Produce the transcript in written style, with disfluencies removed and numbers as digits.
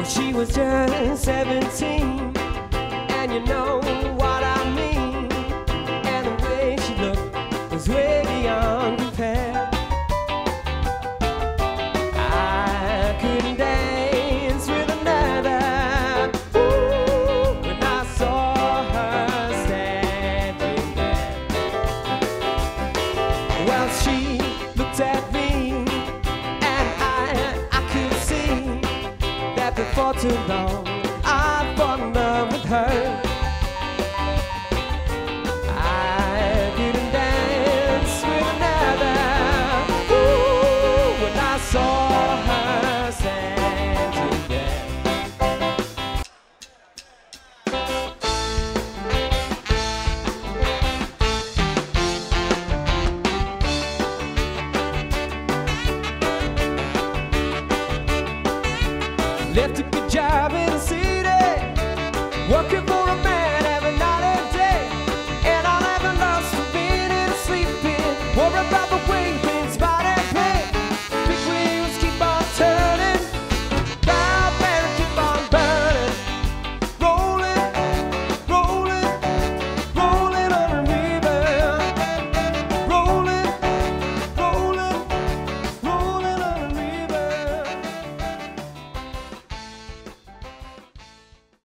She was just 17, and you know what I mean. And the way she looked was way beyond compare. I couldn't dance with another, ooh, when I saw her standing there. Well, she looked at me, and I could see that before too long I'd fall in love with her. I couldn't dance with another, ooh, when I saw her standing there. Left to